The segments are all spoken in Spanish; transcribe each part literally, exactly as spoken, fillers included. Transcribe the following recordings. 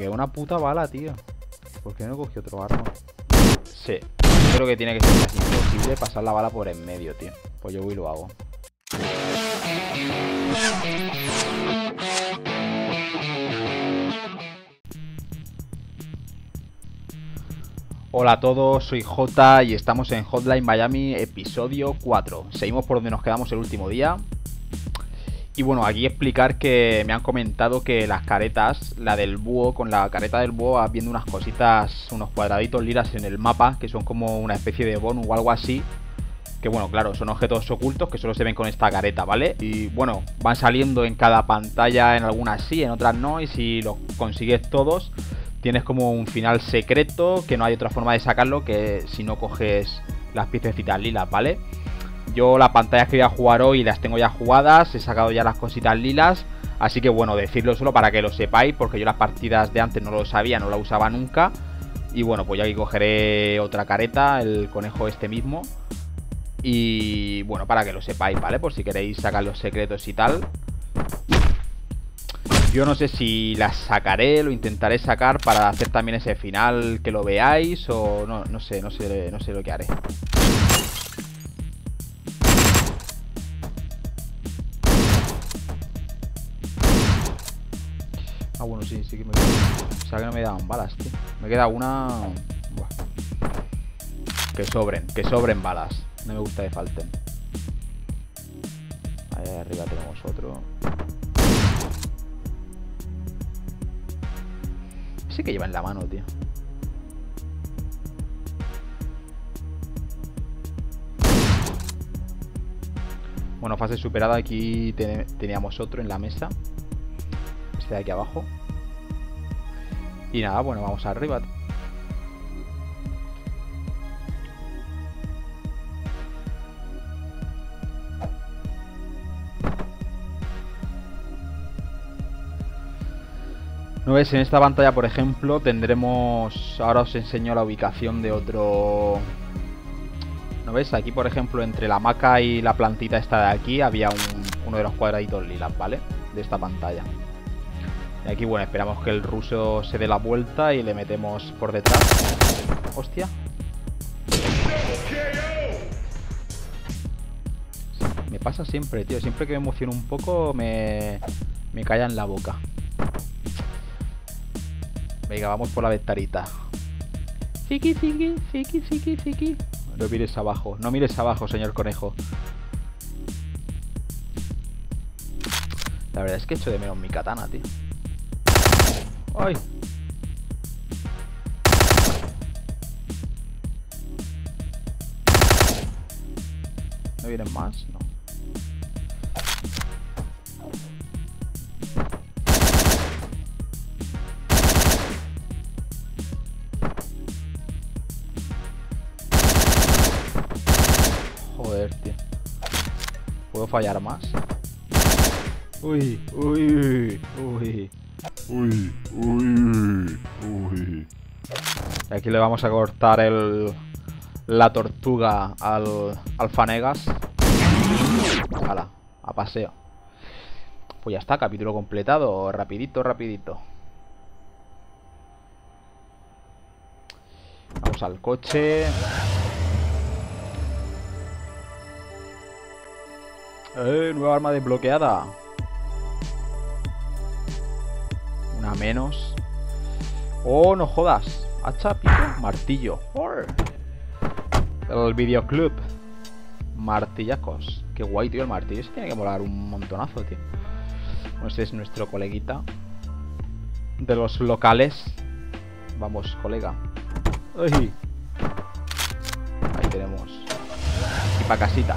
quedó una puta bala, tío. ¿Por qué no cogí otro arma? Sí, creo que tiene que ser casi imposible pasar la bala por en medio, tío. Pues yo voy y lo hago. Hola a todos, soy Jota y estamos en Hotline Miami episodio cuatro. Seguimos por donde nos quedamos el último día. Y bueno, aquí explicar que me han comentado que las caretas, la del búho, con la careta del búho vas viendo unas cositas, unos cuadraditos lilas en el mapa, que son como una especie de bonus o algo así. Que bueno, claro, son objetos ocultos que solo se ven con esta careta, ¿vale? Y bueno, van saliendo en cada pantalla, en algunas sí, en otras no. Y si los consigues todos, tienes como un final secreto, que no hay otra forma de sacarlo que si no coges las piececitas lilas, ¿vale? Yo las pantallas que voy a jugar hoy las tengo ya jugadas, he sacado ya las cositas lilas. Así que bueno, decirlo solo para que lo sepáis, porque yo las partidas de antes no lo sabía, no la usaba nunca. Y bueno, pues ya aquí cogeré otra careta, el conejo este mismo. Y bueno, para que lo sepáis, ¿vale? Por si queréis sacar los secretos y tal. Yo no sé si las sacaré, lo intentaré sacar para hacer también ese final, que lo veáis. O no, no sé, no sé, no sé lo que haré. Ah, bueno, sí, sí que me queda. O sea que no me daban balas, tío. Me queda una... Buah. Que sobren, que sobren balas. No me gusta que falten. Ahí arriba tenemos otro. Sí que lleva en la mano, tío. Bueno, fase superada. Aquí ten teníamos otro en la mesa. Este de aquí abajo. Y nada, bueno, vamos arriba. ¿No ves? En esta pantalla, por ejemplo, tendremos... Ahora os enseño la ubicación de otro... ¿No ves? Aquí, por ejemplo, entre la hamaca y la plantita esta de aquí había un, uno de los cuadraditos lilas, ¿vale? De esta pantalla. Y aquí, bueno, esperamos que el ruso se dé la vuelta y le metemos por detrás. ¡Hostia! Me pasa siempre, tío. Siempre que me emociono un poco me, me calla en la boca. Venga, vamos por la ventanita. Fiki, fiki, fiki, fiki, fiki. No mires abajo, no mires abajo, señor conejo. La verdad es que echo de menos mi katana, tío. ¡Ay! ¿No vienen más? No. Joder, tío. ¿Puedo fallar más? Uy, uy, uy. Uy, uy, uy. Y aquí le vamos a cortar el... la tortuga al... al Fanegas. Hala, a paseo. Pues ya está, capítulo completado. Rapidito, rapidito. Vamos al coche. ¡Eh! Nueva arma desbloqueada. Una menos. ¡Oh, no jodas! Hacha, pico, martillo. ¡Or! El videoclub. Martillacos. Qué guay, tío, el martillo. Se tiene que molar un montonazo, tío. Bueno, este es nuestro coleguita de los locales. Vamos, colega. ¡Ay! Ahí tenemos. Y pa' casita.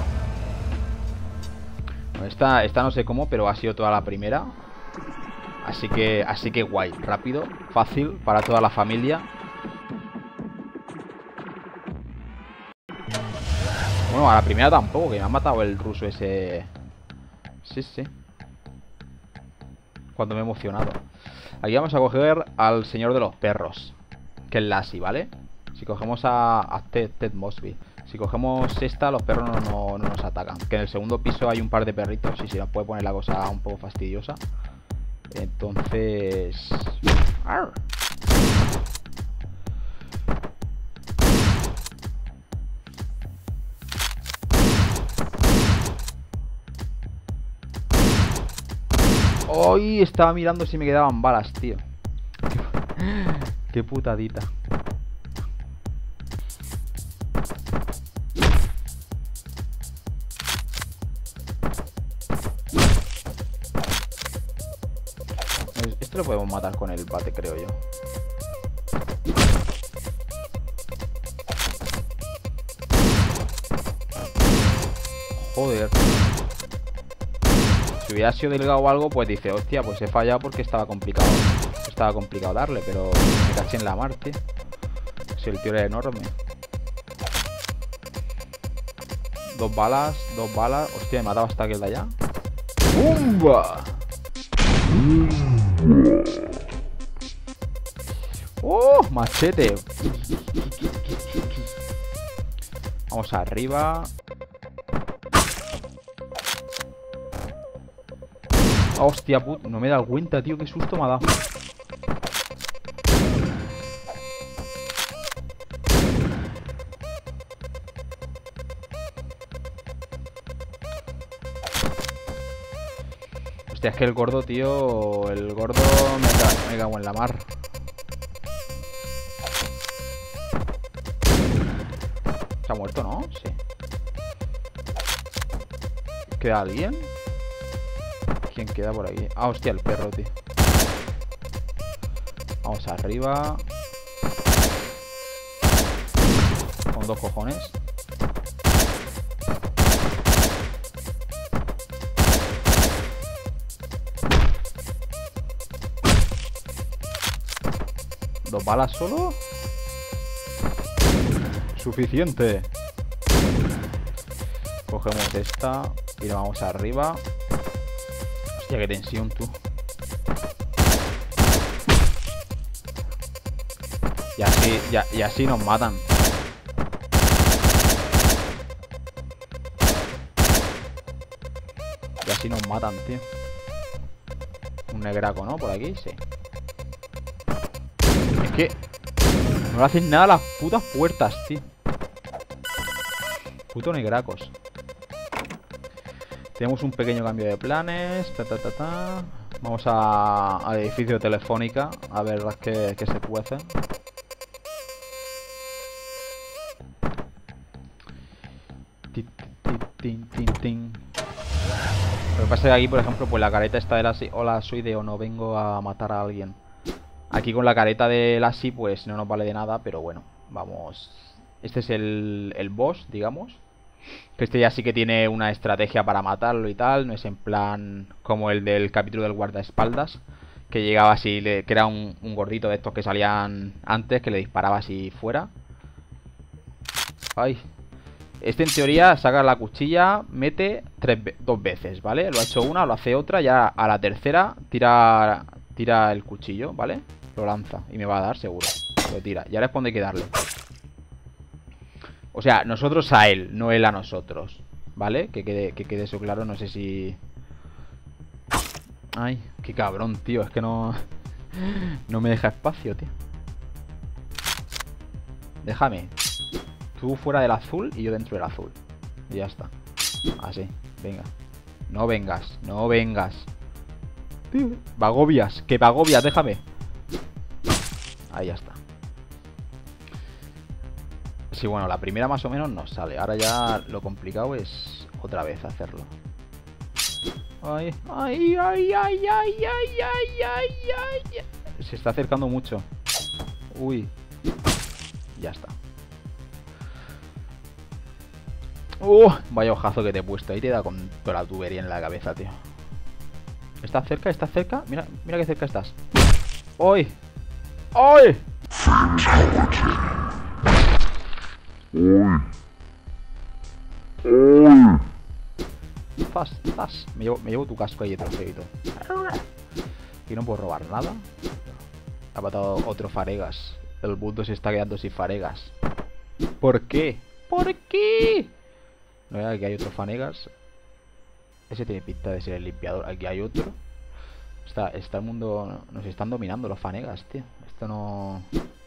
Bueno, esta, esta no sé cómo, pero ha sido toda la primera. Así que, así que guay, rápido, fácil para toda la familia. Bueno, a la primera tampoco, que me ha matado el ruso ese. Sí, sí. Cuando me he emocionado. Aquí vamos a coger al señor de los perros, que es Lassie, ¿vale? Si cogemos a, a Ted, Ted Mosby. Si cogemos esta, los perros no, no, no nos atacan. Que en el segundo piso hay un par de perritos y se nos puede poner la cosa un poco fastidiosa. Entonces... ¡Arr! Hoy estaba mirando si me quedaban balas, tío. Qué putadita. Esto lo podemos matar con el bate, creo yo. Joder. Si hubiera sido delgado o algo, pues dice, hostia, pues he fallado porque estaba complicado. Estaba complicado darle, pero me caché en la mar, tío. Si el tío era enorme. Dos balas, dos balas. Hostia, me mataba hasta aquel de allá. ¡Bumba! ¡Oh! Machete. Vamos arriba. Hostia, puto. No me he dado cuenta, tío. Qué susto me ha dado. Hostia, es que el gordo, tío. El gordo me, ca me cago en la mar. ¿Se ha muerto, no? Sí. ¿Queda alguien? ¿Quién queda por aquí? Ah, hostia, el perro, tío. Vamos arriba. Con dos cojones. ¿Dos balas solo? Suficiente. Cogemos esta y nos vamos arriba. Hostia, qué tensión, tú. Y así, y, y así nos matan. Y así nos matan, tío. Un negraco, ¿no? Por aquí, sí. Es que no le hacen nada a las putas puertas, tío. Puto negracos. Tenemos un pequeño cambio de planes. Ta, ta, ta, ta. Vamos a, al edificio de Telefónica. A ver qué, qué se cuece. Tin, tin, tin, tin. Lo que pasa es que aquí, por ejemplo, pues la careta está de la S I. Hola, soy de o no vengo a matar a alguien. Aquí con la careta de la S I, pues no nos vale de nada, pero bueno, vamos. Este es el, el boss, digamos. Que este ya sí que tiene una estrategia para matarlo y tal. No es en plan como el del capítulo del guardaespaldas, que llegaba así, le, que era un, un gordito de estos que salían antes, que le disparaba así fuera. Ay. Este en teoría saca la cuchilla, mete tres, dos veces, ¿vale? Lo ha hecho una, lo hace otra, ya a la tercera tira, tira el cuchillo, ¿vale? Lo lanza y me va a dar seguro. Lo tira. Y ahora es cuando hay que darle. O sea, nosotros a él, no él a nosotros, ¿vale? Que quede, que quede eso claro, no sé si... Ay, qué cabrón, tío, es que no... No me deja espacio, tío. Déjame. Tú fuera del azul y yo dentro del azul. Y ya está. Así, venga. No vengas, no vengas. Tío, vagobias, que vagobias, déjame. Ahí ya está. Sí, bueno, la primera más o menos nos sale. Ahora ya lo complicado es otra vez hacerlo. Ay, ay, ay, ay, ay, ay, ay, ay, ay. Se está acercando mucho. Uy. Ya está. Uh, vaya ojazo que te he puesto. Ahí te da con toda la tubería en la cabeza, tío. ¿Estás cerca? ¿Estás cerca? Mira, mira qué cerca estás. ¡Uy! ¡Uy! Zas, zas. Me llevo, me llevo tu casco ahí, trofeito. Aquí no puedo robar nada. Ha matado otro Faregas. El mundo se está quedando sin Faregas. ¿Por qué? ¿Por qué? No, aquí hay otro Fanegas. Ese tiene pinta de ser el limpiador. Aquí hay otro. Está, está el mundo... Nos están dominando los Fanegas, tío. Esto no...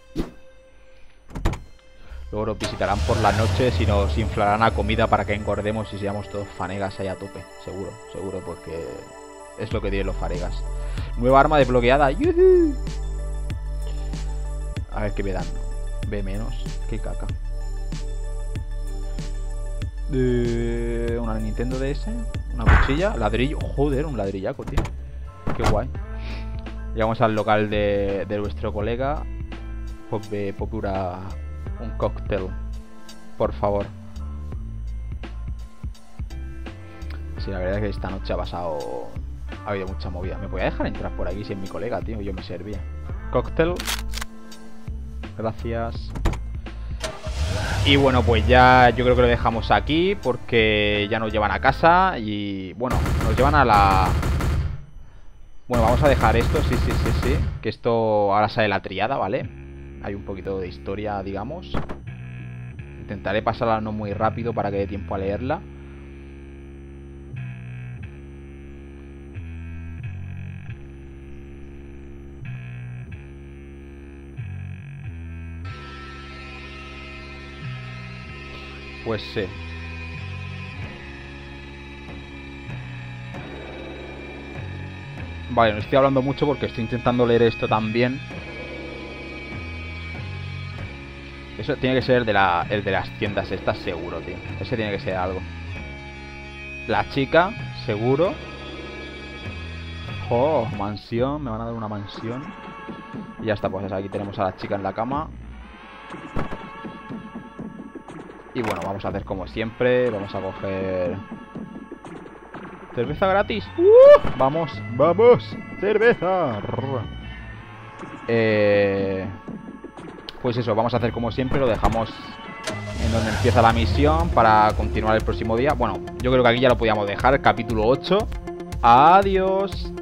Luego nos visitarán por las noches y nos inflarán a comida para que engordemos y seamos todos Fanegas ahí a tope. Seguro, seguro, porque Es lo que tienen los faregas. Nueva arma desbloqueada. ¡Yuhu! A ver qué me dan. B menos. Qué caca. Eh, una Nintendo D S. Una cuchilla. Ladrillo. Joder, un ladrillaco, tío. Qué guay. Llegamos al local de, de nuestro colega. Pop, popura un cóctel. Por favor. Sí, la verdad es que esta noche ha pasado... Ha habido mucha movida. ¿Me podía dejar entrar por aquí si es mi colega, tío? Yo me servía. Cóctel. Gracias. Y bueno, pues ya yo creo que lo dejamos aquí porque ya nos llevan a casa y... Bueno, nos llevan a la... Bueno, vamos a dejar esto, sí, sí, sí, sí. Que esto ahora sale la triada, ¿vale? Hay un poquito de historia, digamos. Intentaré pasarla no muy rápido para que dé tiempo a leerla. Pues sí. Vale, no estoy hablando mucho porque estoy intentando leer esto también. Eso tiene que ser el de, la, el de las tiendas, ¿estás seguro, tío? Ese tiene que ser algo. La chica, seguro. Oh, mansión, me van a dar una mansión. Y ya está, pues aquí tenemos a la chica en la cama. Y bueno, vamos a hacer como siempre. Vamos a coger... ¿Cerveza gratis? ¡Uh! Vamos, vamos. Cerveza. Eh... Pues eso, vamos a hacer como siempre. Lo dejamos en donde empieza la misión para continuar el próximo día. Bueno, yo creo que aquí ya lo podíamos dejar. Capítulo ocho. Adiós.